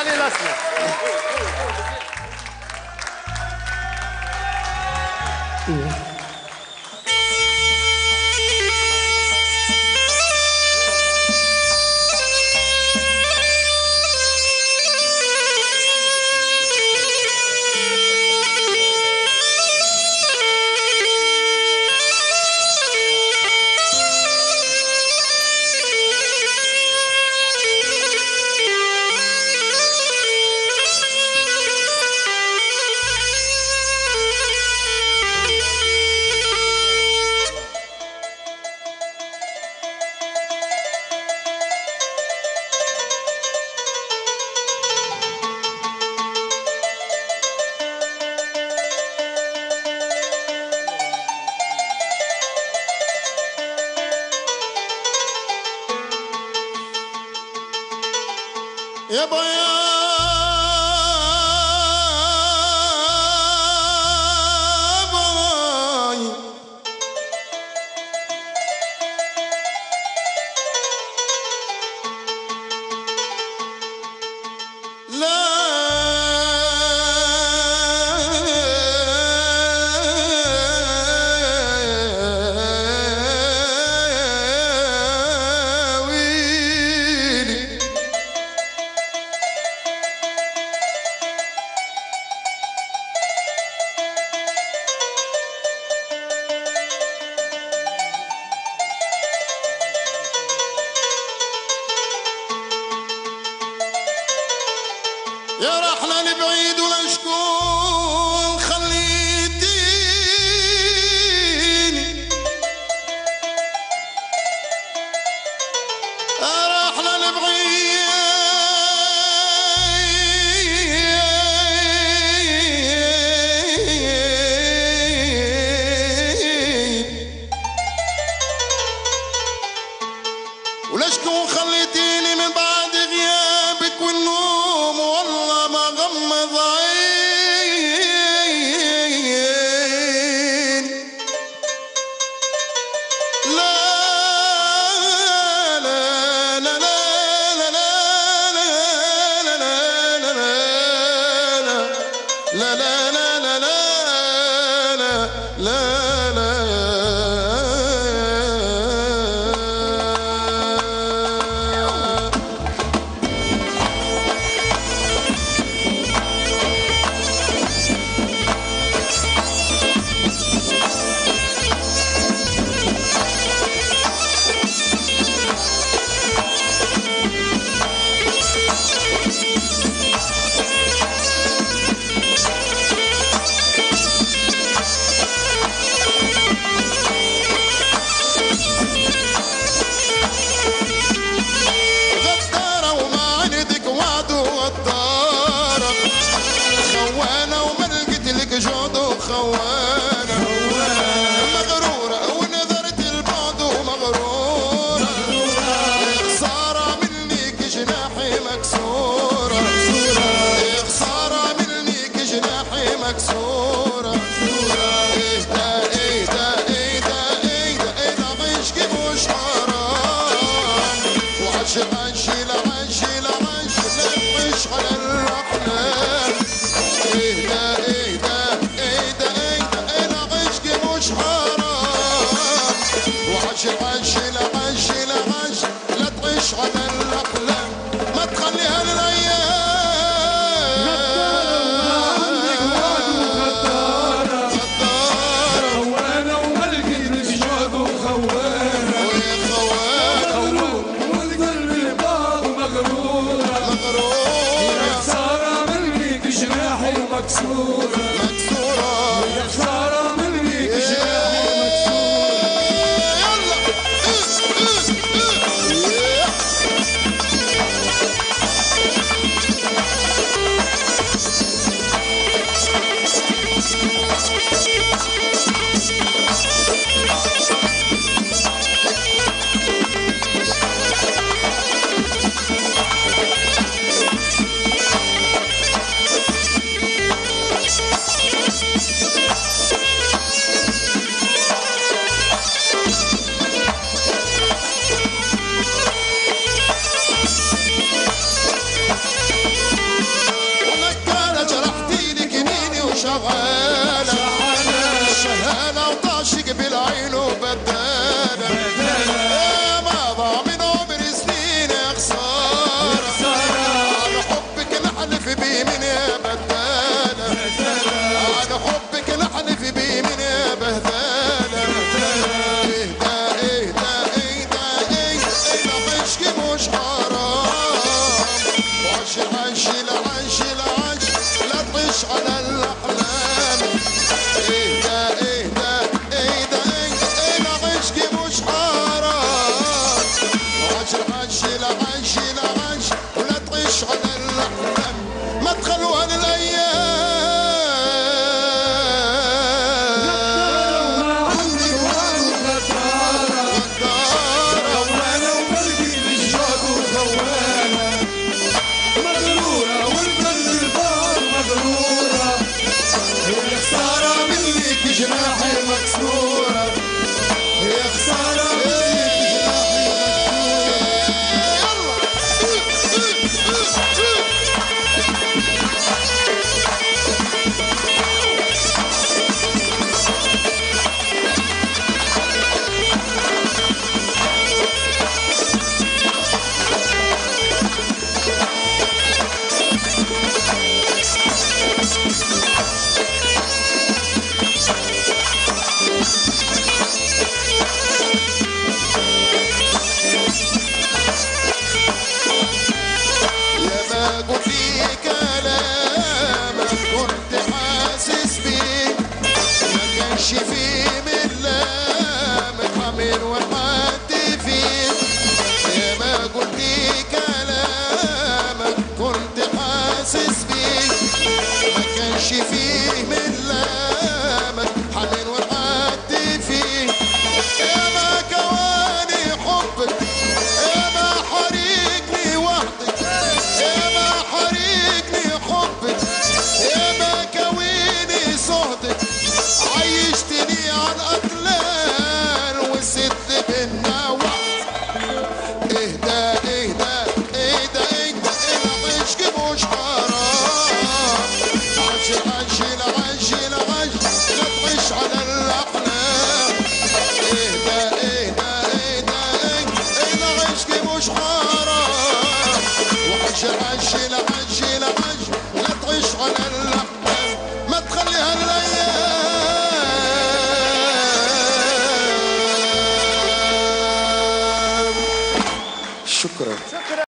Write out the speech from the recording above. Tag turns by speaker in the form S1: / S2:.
S1: علي الاسمر.
S2: يا بيا باي لا يا رحلة لبعيد ولا شكون خليتيني يا رحلة لبعيد ولا شكون خليتيني من بعد غيابك والنوم والله ما غمض عين لا لا لا لا لا لا لا لا لا لا لا لا خوانة مغرورة ونذرت البعد ومغرورة خسارة منك جناحي مكسورة خسارة منك جناحي مكسورة اهدى اهدى اهدى اهدى اهدى عشقي مش حرام وعشق عشي لعشي لعشي لا مش على الأحلام اهدى اهدى وعشق عشي لعشي لعشي لا تعيش على الأحلام ما تخليها للأيام غدارة
S3: خوانة وملقي بالجود وخوانة
S2: خوانة
S3: والقلب الباض مغرورة يا خسارة منك جناحي مكسورة يا خسارة منك جناحي
S2: شغالة شغالة وطاشق بالعين وبدالة ما ضاع من عمري سنين يا خسارة على حبك نحلف بيمين يا بدالة على حبك نحلف بيمين يا بهدالة عشقي مش حرام وعش العش العش العش لا طش على الاحلام عشقي مش حرام وعش العش العش العش ولا طش على الاحلام ما تخلوها جناحي مكسورة يا خسارة وفي كلامك كنت حاسس بيه ما كانش فيه من لامك حمل وحد فيه يا ما قلت كلامك كنت حاسس بيه ما كانش فيه من لامك حمل وحد فيه يا ما كواني حبك يا ما حريقني وحدك يا ما حريقني حبك يا ما كويني صهدك عيشتني على الأطلال والست بينا وقت اهدى العشق مش حرام عش العش العش العش لا تعيش على الأحلام العشق مش حرام وعش العش العش العش لا تعيش على الأحلام ما تخليها الأيام. شكرا.